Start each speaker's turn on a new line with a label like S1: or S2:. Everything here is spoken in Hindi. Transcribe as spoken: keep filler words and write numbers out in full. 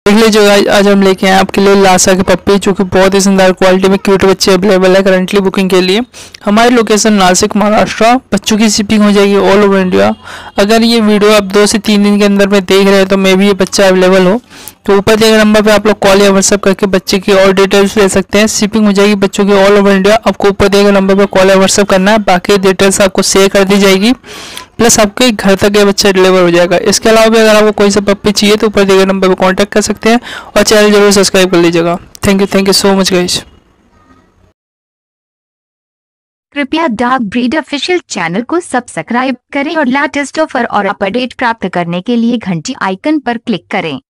S1: देख लीजिए गाइस, आज हम लेके आए आपके लिए लासा के पप्पी, जो कि बहुत ही शानदार क्वालिटी में क्यूट बच्चे अवेलेबल है करंटली बुकिंग के लिए। हमारी लोकेशन नासिक महाराष्ट्र। बच्चों की शिपिंग हो जाएगी ऑल ओवर इंडिया। अगर ये वीडियो आप दो से तीन दिन के अंदर में देख रहे हैं तो मे भी ये बच्चा अवेलेबल हो, तो ऊपर दिए गए नंबर पे आप लोग कॉल या व्हाट्सएप करके बच्चे की और डिटेल्स ले सकते हैं। शिपिंग हो जाएगी बच्चों की ऑल ओवर इंडिया। आपको ऊपर दिए गए नंबर पे कॉल या व्हाट्सएप करना है, बाकी डिटेल्स आपको शेयर कर दी जाएगी, प्लस आपके घर तक ये बच्चा डिलीवर हो जाएगा। इसके अलावा भी अगर आपको कोई सा पप्पी चाहिए तो ऊपर दिए गए नंबर पर कांटेक्ट कर सकते हैं और चैनल जरूर सब्सक्राइब कर लीजिएगा। Thank you thank you so much guys.
S2: कृपया डॉग ब्रीड ऑफिशियल चैनल को सब्सक्राइब करें और लेटेस्ट ऑफर और अपडेट प्राप्त करने के लिए घंटी आइकन पर क्लिक करें।